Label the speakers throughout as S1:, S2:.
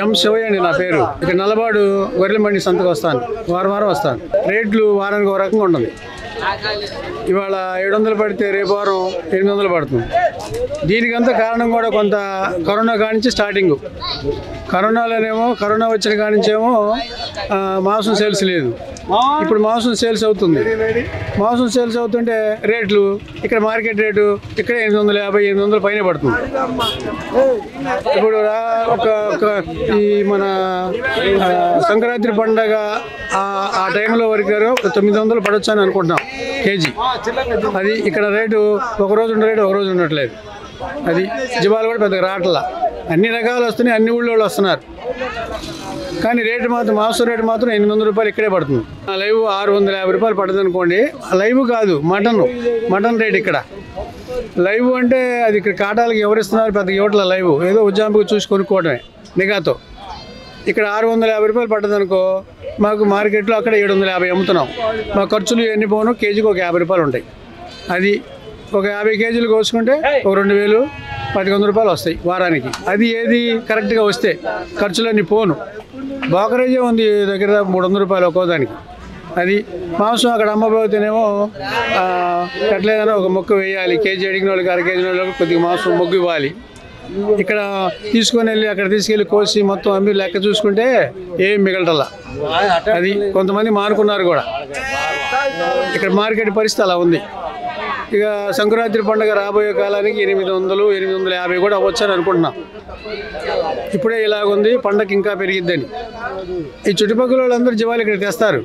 S1: ఎం శివయ్య అండి నా పేరు. ఇక్కడ నల్లబాడు గొర్రెల మండి సంతకు వస్తాను, వారం వస్తాను. రేట్లు వారానికి ఒక రకంగా ఉంటుంది. ఇవాళ 700 పడితే రేపు వారం 800 పడుతుంది. దీనికంతా కారణం కూడా కొంత కరోనా కానించి స్టార్టింగ్. కరోనా వచ్చిన కానించేమో మాంసం సేల్స్ లేదు. ఇప్పుడు మాంసం సేల్స్ అవుతుంది. మాంసం సేల్స్ అవుతుంటే రేట్లు ఇక్కడ మార్కెట్ రేటు ఇక్కడ 850-800 పైన పడుతుంది. ఇప్పుడు ఈ మన సంక్రాంతి పండగ ఆ టైంలో వరకు 900 పడవచ్చు అని అనుకుంటున్నాం కేజీ. అది ఇక్కడ రేటు ఒకరోజు ఉన్న రేటు ఒకరోజు ఉండట్లేదు. అది జీవాలు కూడా పెద్దగా రావట్లా. అన్ని రకాలు వస్తున్నాయి, అన్ని ఊళ్ళో వస్తున్నారు. కానీ రేటు మాత్రం మాంసం రేటు మాత్రం 800 రూపాయలు ఇక్కడే పడుతుంది. లైవ్ 650 రూపాయలు పడుతుంది అనుకోండి. లైవ్ కాదు, మటన్ రేట్ ఇక్కడ. లైవ్ అంటే అది ఇక్కడ కాటాలకి ఎవరిస్తున్నారు, పెద్ద ఇవ్వట్ల. లైవ్ ఏదో ఉజ్జాంపుకి చూసి కొనుక్కోవడమే నిఘాతో. ఇక్కడ 650 రూపాయలు పడుతుంది అనుకో, మాకు మార్కెట్లో అక్కడ 750 అమ్ముతున్నాం. మా ఖర్చులు ఎన్ని పోను, కేజీకి ఒక 50 రూపాయలు ఉంటాయి. అది ఒక 50 కేజీలు కోసుకుంటే ఒక 2000-1100 రూపాయలు వస్తాయి వారానికి. అది ఏది కరెక్ట్గా వస్తే ఖర్చులన్నీ పోను. బాకరేజే ఉంది దగ్గర 300 రూపాయలు ఒక్కోదానికి. అది మాంసం అక్కడ అమ్మబోతేనేమో ఎట్లేదన్నా ఒక మొక్క వేయాలి. కేజీ అడిగిన వాళ్ళకి, అర కేజీ వాళ్ళకి కొద్దిగా మాంసం మొగ్గు ఇవ్వాలి. ఇక్కడ తీసుకొని వెళ్ళి అక్కడ తీసుకెళ్ళి కోసి మొత్తం అమ్మి లెక్క చూసుకుంటే ఏం మిగలటల్లా. అది కొంతమంది మానుకున్నారు కూడా. ఇక్కడ మార్కెట్ పరిస్థితి అలా ఉంది. ఇక సంక్రాంతి పండుగ రాబోయే కాలానికి 800-850 కూడా అవ్వచ్చని అనుకుంటున్నాం. ఇప్పుడే ఇలాగుంది, పండగ ఇంకా పెరిగిద్దని. ఈ చుట్టుపక్కల వాళ్ళందరూ జీవాలు ఇక్కడ తెస్తారు.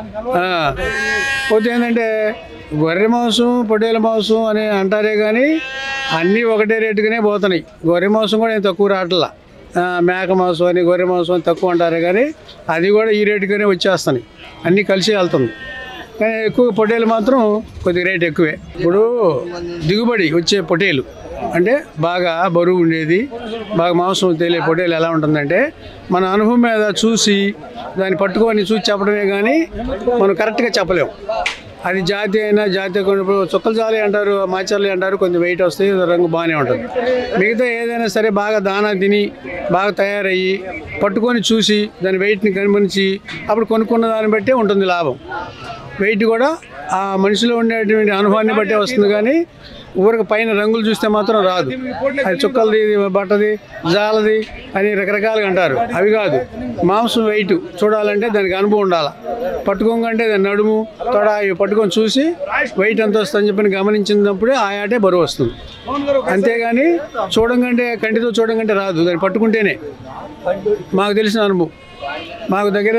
S1: పోతే ఏంటంటే గొర్రె మాంసం, పొట్టేల మాంసం అని అంటారే కానీ అన్నీ ఒకటే రేటుగానే పోతున్నాయి. గొర్రె మాంసం కూడా నేను తక్కువ రావట్లా. మేక మాంసం అని, గొర్రె మాంసం అని తక్కువ అంటారే కానీ అది కూడా ఈ రేటుగానే వచ్చేస్తున్నాయి. అన్నీ కలిసి వెళ్తుంది. కానీ ఎక్కువ పొట్టేలు మాత్రం కొద్దిగా రేట్ ఎక్కువే. ఇప్పుడు దిగుబడి వచ్చే పొట్టేలు అంటే బాగా బరువు ఉండేది, బాగా మాంసం తేలే పొట్టేలు ఎలా ఉంటుందంటే మన అనుభవం మీద చూసి దాన్ని పట్టుకొని చూసి చెప్పడమే కానీ మనం కరెక్ట్గా చెప్పలేము. అది జాతి అయినా జాతి చుక్కలు జాలి అంటారు, మాచర్లు అంటారు, కొంచెం వెయిట్ వస్తాయి, రంగు బాగానే ఉంటుంది. మిగతా ఏదైనా సరే బాగా దానా తిని బాగా తయారయ్యి పట్టుకొని చూసి దాని వెయిట్ని గమనించి అప్పుడు కొనుక్కున్న దాన్ని బట్టే ఉంటుంది లాభం. వెయిట్ కూడా ఆ మనిషిలో ఉండేటువంటి అనుభవాన్ని బట్టే వస్తుంది. కానీ ఊరికి పైన రంగులు చూస్తే మాత్రం రాదు. అది చుక్కలది, బట్టది, జాలది అని రకరకాలుగా అంటారు. అవి కాదు, మాంసం వెయిట్ చూడాలంటే దానికి అనుభవం ఉండాలి. పట్టుకోకంటే దాని నడుము, తొడ ఇవి పట్టుకొని చూసి వెయిట్ ఎంత వస్తుందని చెప్పి గమనించినప్పుడే ఆ ఆటే బరువు వస్తుంది. అంతేగాని చూడంకంటే కంటితో చూడంకంటే రాదు, దాన్ని పట్టుకుంటేనే. మాకు తెలిసిన అనుభవం. మాకు దగ్గర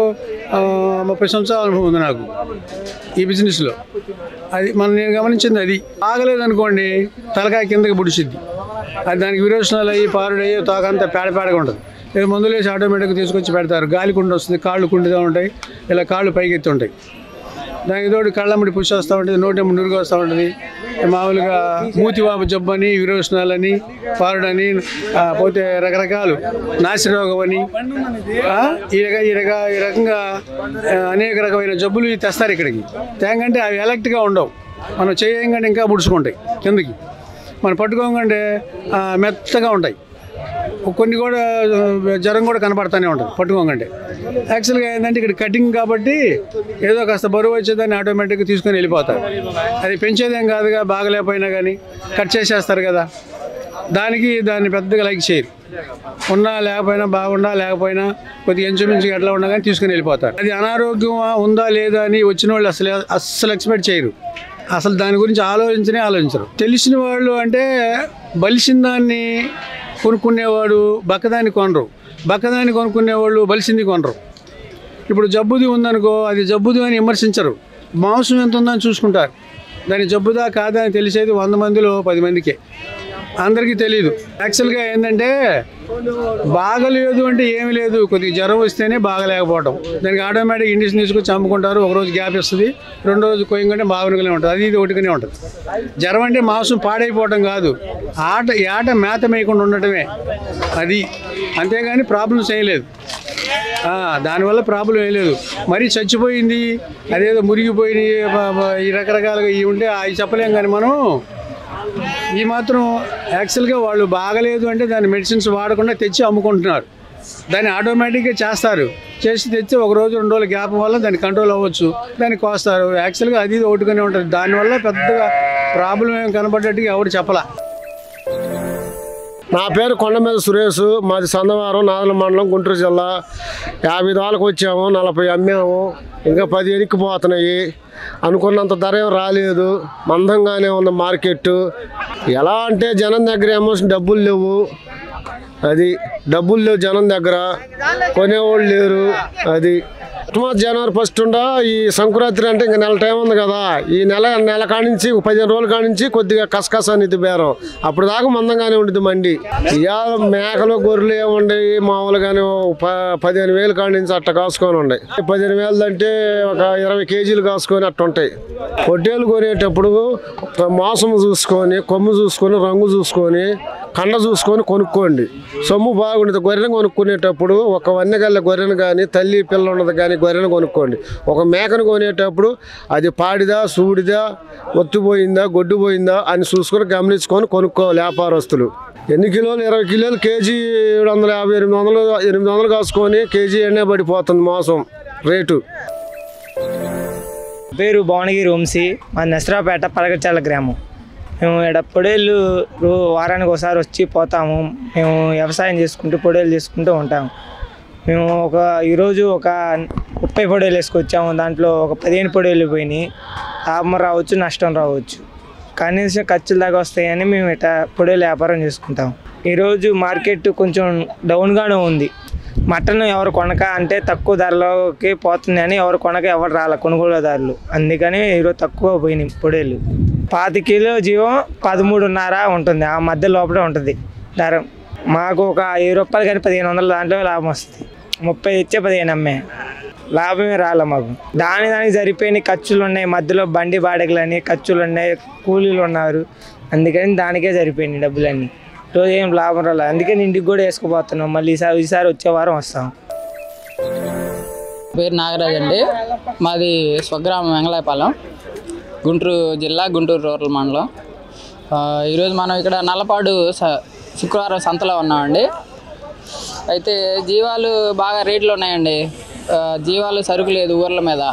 S1: 30 సంవత్సరాల అనుభవం ఉంది నాకు ఈ బిజినెస్లో. అది నేను గమనించింది. అది ఆగలేదనుకోండి తలకాయ కిందకి బుడిసిద్ది. అది దానికి విరోచనాలు అయ్యి పారుడయ్యి తోకంతా పేడగా ఉంటుంది. ఏదో మందులు వేసి ఆటోమేటిక్గా తీసుకొచ్చి పెడతారు. గాలి కుండ వస్తుంది, కాళ్ళు కుండిగా ఉంటాయి, ఇలా కాళ్ళు పైకెత్తి ఉంటాయి. దానికి తోడు కళ్ళమ్మడి పుష్ వస్తూ ఉంటుంది, నోటెమ్మ నురుగు వస్తూ ఉంటుంది. మామూలుగా మూతివాపు జబ్బు అని, విరోచనాలని, పారుడని, పోతే రకరకాలు నాసిరోగం అని ఈ రకంగా అనేక రకమైన జబ్బులు తెస్తారు ఇక్కడికి. తేంగంటే అవి ఎలక్ట్గా ఉండవు. మనం చేయంగానే ఇంకా బుడుచుకుంటాయి కిందకి. మనం పట్టుకోకంటే మెత్తగా ఉంటాయి. కొన్ని కూడా జ్వరం కూడా కనపడుతూనే ఉంటుంది పట్టుకోకంటే. యాక్చువల్గా ఏంటంటే ఇక్కడ కటింగ్ కాబట్టి ఏదో కాస్త బరువు వచ్చేదాన్ని ఆటోమేటిక్గా తీసుకొని వెళ్ళిపోతారు. అది పెంచేదేం కాదుగా, బాగలేకపోయినా కానీ కట్ చేసేస్తారు కదా. దాన్ని పెద్దగా లైక్ చేయరు. ఉన్నా లేకపోయినా, బాగుండా లేకపోయినా కొద్దిగా ఇంచుమించుగా ఎట్లా ఉన్నా కానీ తీసుకుని వెళ్ళిపోతారు. అది అనారోగ్యం ఉందా లేదా అని వచ్చిన వాళ్ళు అస్సలు ఎక్స్పెక్ట్ చేయరు. అసలు దాని గురించి ఆలోచించరు. తెలిసిన వాళ్ళు అంటే బలిసిన దాన్ని కొనుక్కునేవాడు బక్కదాన్ని కొనరు, బక్కదాన్ని కొనుక్కునేవాళ్ళు బలిసింది కొనరు. ఇప్పుడు జబ్బుది ఉందనుకో, అది జబ్బుది అని విమర్శించరు. మాంసం ఎంత ఉందని చూసుకుంటారు. దాని జబ్బుదా కాదా అని తెలిసేది 100 మందిలో 10 మందికే. అందరికీ తెలియదు. యాక్చువల్గా ఏంటంటే బాగలేదు అంటే ఏమీ లేదు, కొద్దిగా జ్వరం వస్తేనే బాగలేకపోవడం. దానికి ఆటోమేటిక్ ఇండిషన్ తీసుకొచ్చి అమ్ముకుంటారు. ఒకరోజు గ్యాప్ ఇస్తుంది, 2 రోజు కోయంగానే బాగునుగానే ఉంటుంది. అది ఇది ఒకటిగానే ఉంటుంది. జ్వరం అంటే మాంసం పాడైపోవడం కాదు, ఆట మేత మేయకుండా ఉండటమే అది. అంతేగాని ప్రాబ్లమ్స్ ఏం లేదు. దానివల్ల ప్రాబ్లం ఏం లేదు. మరీ చచ్చిపోయింది, అదేదో మురిగిపోయి ఈ రకరకాలుగా ఇవి ఉంటే అవి చెప్పలేం. కానీ మనం ఈ మాత్రం యాక్చువల్గా వాళ్ళు బాగలేదు అంటే దాని మెడిసిన్స్ వాడకుండా తెచ్చి అమ్ముకుంటున్నారు. దాన్ని ఆటోమేటిక్గా చేస్తారు. చేసి తెచ్చి ఒక రోజు 2 రోజుల గ్యాప్ వల్ల దాన్ని కంట్రోల్ అవ్వచ్చు, దాన్ని కోస్తారు. యాక్చువల్గా అది ఒకటిగానే ఉంటుంది. దానివల్ల పెద్దగా ప్రాబ్లం ఏం కనబడ్డట్టుగా ఎవరు చెప్పలా.
S2: నా పేరు కొండమీద సురేష్, మాది సందవారం, నాదల మండలం, గుంటూరు జిల్లా. 50 దాలకు వచ్చాము, 40 అమ్మాము, ఇంకా 10 ఎనిక్కిపోతున్నాయి. అనుకున్నంత ధర ఏం రాలేదు, మందంగానే ఉంది మార్కెట్. ఎలా అంటే జనం దగ్గర ఏమో డబ్బులు లేవు, డబ్బులు లేవు జనం దగ్గర, కొనేవాళ్ళు లేరు. అది జనవరి 1 ఉండా ఈ సంక్రాంతి అంటే ఇంకా నెల టైం ఉంది కదా. ఈ నెల కానించి 15 రోజుల కానించి కొద్దిగా కసకస అనేది బేరం. అప్పుడు దాకా మందంగానే ఉంటుంది మండి. ఇవాళ మేకలు గొర్రెలు ఏముండీ మామూలుగానే 15,000 కానించి అట్ట కాసుకొని ఉన్నాయి. 15,000 అంటే ఒక 20 కేజీలు కాసుకొని అట్ట ఉంటాయి. పొట్టేలు కొనేటప్పుడు మాంసం చూసుకొని, కొమ్ము చూసుకొని, రంగు చూసుకొని, కండ చూసుకొని కొనుక్కోండి. సొమ్ము బాగుంటుంది. గొర్రెను కొనుక్కునేటప్పుడు ఒక వన్నెగల్ల గొర్రెను కానీ, తల్లి పిల్ల ఉన్నది కానీ గొర్రెను కొనుక్కోండి. ఒక మేకను కొనేటప్పుడు అది పాడిదా, సూడిదా, ఒత్తిపోయిందా, గొడ్డుపోయిందా అని చూసుకొని గమనించుకొని కొనుక్కోవాలి వ్యాపారస్తులు. ఎన్ని కిలోలు? 20 కిలోలు కేజీ 750, 800 కాసుకొని కేజీ ఎన్నే పడిపోతుంది మాంసం రేటు.
S3: పేరు భువనగిరి వంశీ, మా నసరాపేట పలకచాల గ్రామం. మేము ఇక్కడ పొడేళ్ళు వారానికి ఒకసారి వచ్చి పోతాము. మేము వ్యవసాయం చేసుకుంటూ పొడేళ్ళు చేసుకుంటూ ఉంటాము. మేము ఈరోజు ఒక 30 పొడేలు వేసుకొచ్చాము. దాంట్లో ఒక 15 పొడేలు పోయినాయి. లాభం రావచ్చు, నష్టం రావచ్చు. కనీసం ఖర్చుల దాకా వస్తాయని మేము ఇట్లా పొడేలు వ్యాపారం చేసుకుంటాము. ఈరోజు మార్కెట్ కొంచెం డౌన్గానే ఉంది. మటన్ ఎవరు కొనక అంటే తక్కువ ధరలోకి పోతుంది అని ఎవరు కొనక ఎవరు రాలే కొనుగోలుదారులు. అందుకని ఈరోజు తక్కువ పోయినాయి పొడేలు. 25 కిలో జీవం 13.5 ఉంటుంది. ఆ మధ్య లోపలే ఉంటుంది ధర. మాకు ఒక 7 రూపాయలు కానీ 1500 దాంట్లో లాభం వస్తుంది. 30 ఇచ్చే 15 అమ్మే, లాభమే రాలే మాకు. దానికి సరిపోయిన ఖర్చులు ఉన్నాయి. మధ్యలో బండి బాడగలని ఖర్చులు ఉన్నాయి, కూలీలు ఉన్నారు. అందుకని దానికే సరిపోయినాయి డబ్బులన్నీ. రోజు ఏం లాభం రాలేదు. అందుకని ఇంటికి కూడా వేసుకుపోతున్నాం. మళ్ళీ ఈసారి వచ్చే వారం వస్తాం.
S4: పేరు నాగరాజ్ అండి. మాది స్వగ్రామం వెంగళాయపాలెం, గుంటూరు జిల్లా, గుంటూరు రూరల్ మండలం. ఈరోజు మనం ఇక్కడ నల్లపాడు శుక్రవారం సంతలో ఉన్నామండి. అయితే జీవాలు బాగా రేట్లు ఉన్నాయండి. జీవాలు సరుకు లేదు ఊర్ల మీద.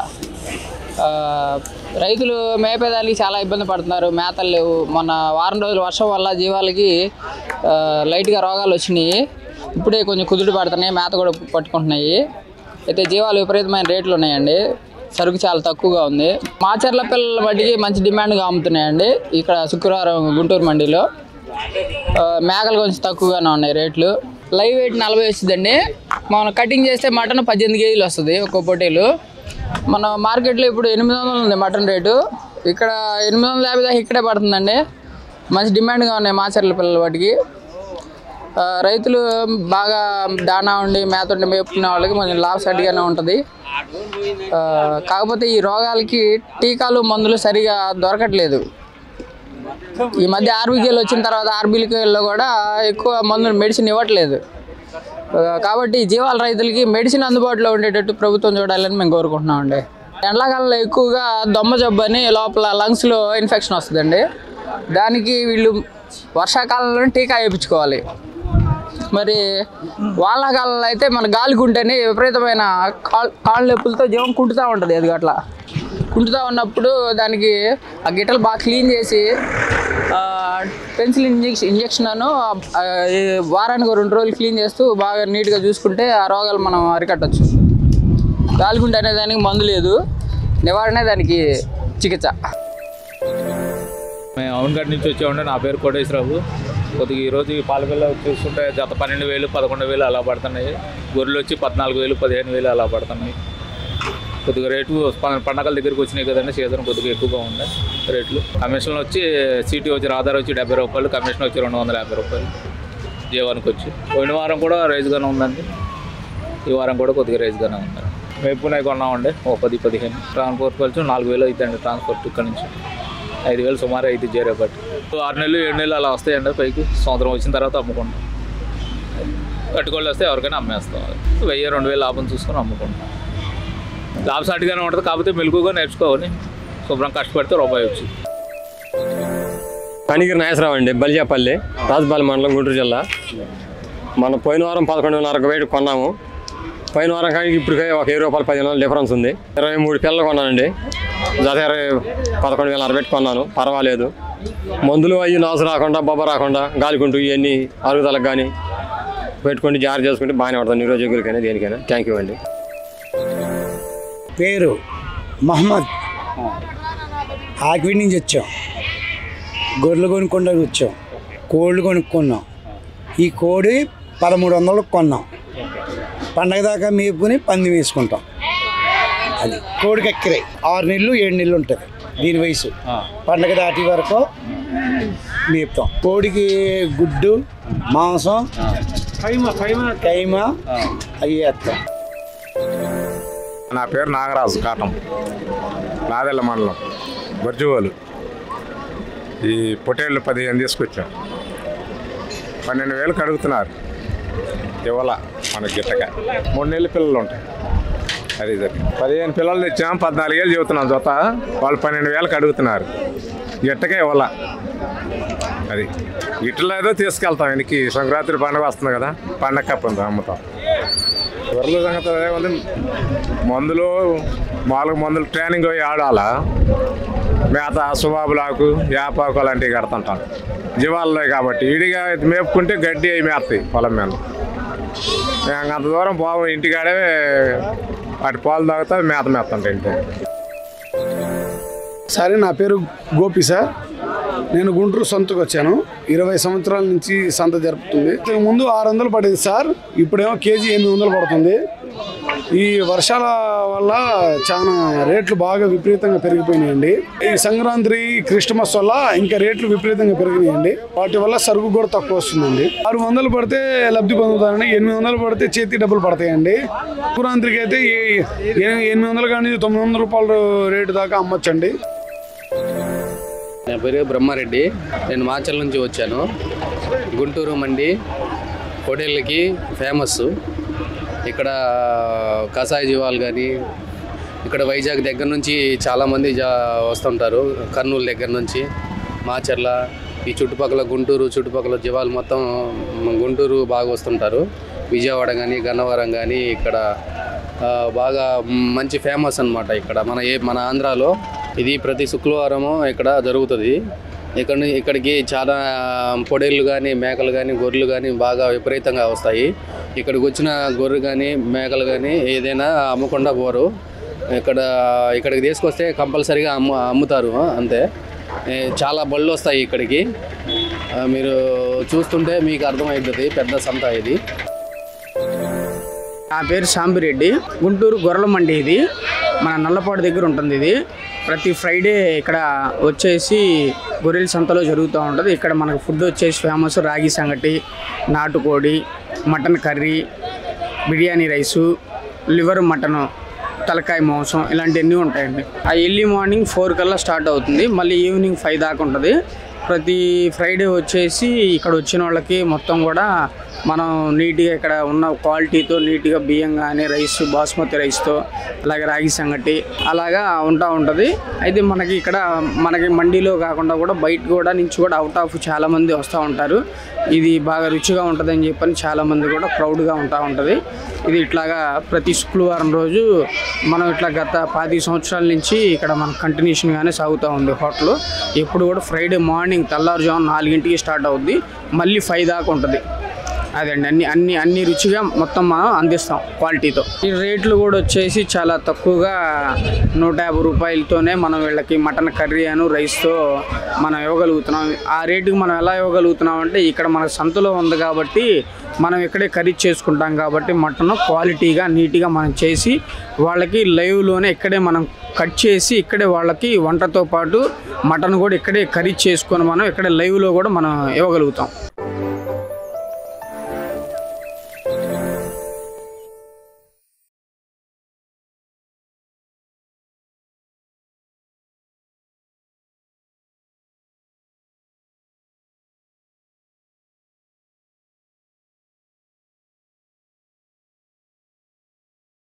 S4: రైతులు మేపేదానికి చాలా ఇబ్బంది పడుతున్నారు. మేతలు లేవు. మొన్న వారం రోజులు వర్షం వల్ల జీవాలకి లైట్గా రోగాలు వచ్చినాయి. ఇప్పుడే కొంచెం కుదురు పడుతున్నాయి, మేత కూడా పట్టుకుంటున్నాయి. అయితే జీవాలు విపరీతమైన రేట్లు ఉన్నాయండి. సరుకు చాలా తక్కువగా ఉంది. మాచర్ల పిల్లల బట్టికి మంచి డిమాండ్గా అమ్ముతున్నాయండి ఇక్కడ శుక్రవారం గుంటూరు మండీలో. మేకలు కొంచెం తక్కువగానే ఉన్నాయి రేట్లు. లైవ్ వెయిట్ 40 వస్తుందండి. మనం కటింగ్ చేస్తే మటన్ 18 కేజీలు వస్తుంది ఒక్కో పొట్టేలు. మన మార్కెట్లో ఇప్పుడు 800 ఉంది మటన్ రేటు. ఇక్కడ 850 దాకా ఇక్కడే పడుతుందండి. మంచి డిమాండ్గా ఉన్నాయి మాచర్ల పిల్లల వాటికి. రైతులు బాగా దానా ఉండి మేత ఉండి మేపుకునే వాళ్ళకి కొంచెం లాభసాటిగానే ఉంటుంది. కాకపోతే ఈ రోగాలకి టీకాలు మందులు సరిగా దొరకట్లేదు. ఈ మధ్య ఆర్బీకేలు వచ్చిన తర్వాత ఆర్బీకేల్లో కూడా ఎక్కువ మందులు మెడిసిన్ ఇవ్వట్లేదు. కాబట్టి జీవాల రైతులకి మెడిసిన్ అందుబాటులో ఉండేటట్టు ప్రభుత్వం చూడాలని మేము కోరుకుంటున్నామండి. ఎండాకాలంలో ఎక్కువగా దొమ్మ జబ్బు అని లోపల లంగ్స్లో ఇన్ఫెక్షన్ వస్తుందండి. దానికి వీళ్ళు వర్షాకాలంలో టీకా వేయించుకోవాలి. మరి వానాకాలంలో అయితే మన గాలి కుంటేనే విపరీతమైన కాళ్ళ నొప్పులతో జీవం కుంటుతూ ఉంటుంది. అది అట్లా కుంటుతూ ఉన్నప్పుడు దానికి ఆ గిట్టలు బాగా క్లీన్ చేసి పెన్సిలిన్ ఇంజెక్షన్ వారానికి 2 రోజులు క్లీన్ చేస్తూ బాగా నీట్గా చూసుకుంటే ఆ రోగాలు మనం అరికట్టచ్చు. గాలిగుంట అనే దానికి మందు లేదు, నివారణే దానికి చికిత్స.
S5: మేము అవునగడ్డ నుంచి వచ్చామండి. నా పేరు కోటేశ్వరరావు. కొద్దిగా ఈరోజు ఈ పాలపిల్ల చూసుకుంటే జత 12,000, 11,000 అలా పడుతున్నాయి. గొర్రెలు వచ్చి 14,000, 15,000 అలా పడుతున్నాయి. కొద్దిగా రేటు పండగల దగ్గరికి వచ్చినాయి కదండి, సీజన్ కొద్దిగా ఎక్కువగా ఉన్నాయి రేట్లు. కమిషన్ వచ్చి సిటీ వచ్చి ఆధార్ వచ్చి 70 రూపాయలు, కమిషన్ వచ్చి 250 రూపాయలు జీవానికి వచ్చి. పోయిన వారం కూడా రైజ్గానే ఉందండి, ఈ వారం కూడా కొద్దిగా రైజ్గానే ఉంది. మేపుకునే కొన్నామండి ఓ 10-15. ట్రాన్స్పోర్ట్ ఖర్చు 4,000 అవుతుందండి. ట్రాన్స్పోర్ట్ ఇక్కడ నుంచి 5,000 సుమారు అయితే చేరేపట్టి 6 నెలలు 7 నెలలు అలా వస్తాయండి పైకి. సంవత్సరం వచ్చిన తర్వాత అమ్ముకుంటాం. కట్టుకోళ్ళు వస్తే ఎవరికైనా అమ్మేస్తాం. 1,000-2,000 లాభం చూసుకొని అమ్ముకుంటాం. లాభసాటిగానే ఉంటుంది. కాకపోతే మెలుగుగా నేర్చుకోవాలి, శుభ్రం కష్టపడితే రూపాయి వచ్చింది.
S6: కనిగిరి నాగేశ్వరరావు అండి, బలిజాపల్లి, రాజపాలెం మండలం, గుంటూరు జిల్లా. మనం పోయిన వారం 11,500 వేడి కొన్నాము. పోయిన వారం కానీ ఇప్పటికే ఒక 20 రూపాయలు 15 డిఫరెన్స్ ఉంది. 23 పిల్లలు కొన్నానండి. జత 11,500 పెట్టి కొన్నాను. పర్వాలేదు. మందులు అవి నాసు రాకుండా బొబ్బ రాకుండా గాలికుంటూ ఇవన్నీ అరుగుదలకు కానీ పెట్టుకుంటే జాగ్రత్త చేసుకుంటే బాగానే పడుతుంది నిరోజకులకైనా దేనికైనా. థ్యాంక్ యూ అండి.
S7: పేరు మహమ్మద్. ఆకివీడి నుంచి వచ్చాం. గొర్రెలు కొనుక్కోడానికి వచ్చాం. కోళ్ళు కొనుక్కున్నాం. ఈ కోడి 1300 కొన్నాం. పండగ దాకా మేపుకుని పంది వేసుకుంటాం. అది కోడికి ఎక్కిరాయి 6 నెలలు 7 నెలలు ఉంటుంది దీని వయసు. పండగ దాటి వరకు మేపుతాం. కోడికి గుడ్డు మాంసం కైమా అవి వేస్తాం.
S8: నా పేరు నాగరాజు. కాటం నాదెల్ల మండలం బర్జువోలు. ఈ పొటేళ్ళు 15 తీసుకొచ్చాం. 12,000 అడుగుతున్నారు. ఇవాళ మన గిట్టక 3 నెలల పిల్లలు ఉంటాయి. అది 15 పిల్లలు తెచ్చాం. 14,000 చెబుతున్నాం జత. వాళ్ళు 12,000 అడుగుతున్నారు. గిట్టక ఇవాళ అది ఇట్లా ఏదో తీసుకెళ్తాం. వెనక్కి సంక్రాంతి పండుగ వస్తుంది కదా, పండగ కప్పుంది అమ్ముతాం. గొర్రెల సంగతి ఏముంది, మందులు ట్రైనింగ్ పోయి ఆడాలా. మేత సుబాబులాకు యాపాకు అలాంటివి కడుతుంటాం. జీవాల్లో కాబట్టి ఇడిగా మేపుకుంటే గడ్డి అవి మేస్తాయి పొలం మీద. అంత దూరం బాగు ఇంటికాడే వాటి పాలు తాగుతా మేత మేస్తుంటాయి ఇంటి.
S9: సరే, నా పేరు గోపి సార్. నేను గుంటూరు సంతకు వచ్చాను. 20 సంవత్సరాల నుంచి సంత జరుపుతుంది. ముందు 600 పడేది సార్. ఇప్పుడేమో కేజీ 800 పడుతుంది. ఈ వర్షాల వల్ల చాలా రేట్లు బాగా విపరీతంగా పెరిగిపోయినాయండి. ఈ సంక్రాంతి క్రిస్టమస్ వల్ల ఇంకా రేట్లు విపరీతంగా పెరిగినాయండి. వాటి వల్ల సరుకు కూడా తక్కువ వస్తుందండి. 600 పడితే లబ్ధి పొందుతారండి. 800 పడితే చేతి డబ్బులు పడతాయండి. సంక్రాంతికి అయితే 800 కానీ 900 రూపాయల రేటు దాకా అమ్మొచ్చండి.
S10: నా పేరు బ్రహ్మారెడ్డి. నేను మాచల్ నుంచి వచ్చాను. గుంటూరు మండి హోటళ్ళకి ఫేమస్. ఇక్కడ కసాయి జీవాలు కానీ ఇక్కడ వైజాగ్ దగ్గర నుంచి చాలామంది వస్తుంటారు. కర్నూలు దగ్గర నుంచి మాచర్ల ఈ చుట్టుపక్కల గుంటూరు చుట్టుపక్కల జీవాలు మొత్తం గుంటూరు బాగా వస్తుంటారు. విజయవాడ కానీ గన్నవరం కానీ ఇక్కడ బాగా మంచి ఫేమస్ అన్నమాట. ఇక్కడ మన ఆంధ్రాలో ఇది ప్రతి శుక్రవారము ఇక్కడ జరుగుతుంది. ఇక్కడికి చాలా పొడేళ్ళు కానీ మేకలు కానీ గొర్రెలు కానీ బాగా విపరీతంగా వస్తాయి. ఇక్కడికి వచ్చిన గొర్రెలు కానీ మేకలు కానీ ఏదైనా అమ్మకుండా పోరు. ఇక్కడికి తీసుకొస్తే కంపల్సరీగా అమ్ముతారు. అంతే, చాలా బళ్ళు వస్తాయి ఇక్కడికి. మీరు చూస్తుంటే మీకు అర్థమవుతుంది. పెద్ద సంత ఇది.
S11: నా పేరు సాంబిరెడ్డి. గుంటూరు గొర్రెల మండి ఇది. మన నల్లపాడు దగ్గర ఉంటుంది. ఇది ప్రతి ఫ్రైడే ఇక్కడ వచ్చేసి గొర్రెల సంతలో జరుగుతూ ఉంటుంది. ఇక్కడ మనకు ఫుడ్ వచ్చేసి ఫేమస్ రాగి సంగటి, నాటుకోడి, mutton curry, biryani rice, liver mutton, తలకాయ మాంసం ఇలాంటివన్నీ ఉంటాయండి. ఆ ఎర్లీ మార్నింగ్ 4 కల్లా స్టార్ట్ అవుతుంది. మళ్ళీ ఈవినింగ్ 5 దాకా ఉంటుంది. ప్రతి ఫ్రైడే వచ్చేసి ఇక్కడ వచ్చిన వాళ్ళకి మొత్తం కూడా మనం నీట్గా ఇక్కడ ఉన్న క్వాలిటీతో నీట్గా బియ్యం కానీ రైస్ బాస్మతి రైస్తో అలాగే రాగి సంగటి అలాగా ఉంటుంది. అయితే మనకి మండీలో కాకుండా కూడా బయట కూడా నుంచి కూడా అవుట్ ఆఫ్ చాలామంది వస్తూ ఉంటారు. ఇది బాగా రుచిగా ఉంటుందని చెప్పని చాలామంది కూడా ప్రౌడ్గా ఉంటుంది. ఇది ఇట్లాగా ప్రతి శుక్రవారం రోజు మనం ఇట్లా గత 10 సంవత్సరాల నుంచి ఇక్కడ మన కంటిన్యూషన్గానే సాగుతూ ఉంది హోటల్. ఎప్పుడు కూడా ఫ్రైడే మార్నింగ్ తెల్లారుజామున 4 స్టార్ట్ అవుద్ది. మళ్ళీ 5 దాకా ఉంటుంది. అదండి అన్ని రుచిగా మొత్తం మనం అందిస్తాం క్వాలిటీతో. ఈ రేట్లు కూడా వచ్చేసి చాలా తక్కువగా 150 రూపాయలతోనే మనం వీళ్ళకి మటన్ కర్రీ అను రైస్తో మనం ఇవ్వగలుగుతున్నాం. ఆ రేటుకి మనం ఎలా ఇవ్వగలుగుతున్నాం అంటే ఇక్కడ మన సంతలో ఉంది కాబట్టి మనం ఇక్కడే కర్రీ చేసుకుంటాం కాబట్టి మటన్ క్వాలిటీగా నీట్గా మనం చేసి వాళ్ళకి లైవ్లోనే ఇక్కడే మనం కట్ చేసి ఇక్కడే వాళ్ళకి వంటతో పాటు మటన్ కూడా ఇక్కడే కర్రీ చేసుకొని మనం ఇక్కడే లైవ్లో కూడా మనం ఇవ్వగలుగుతాం.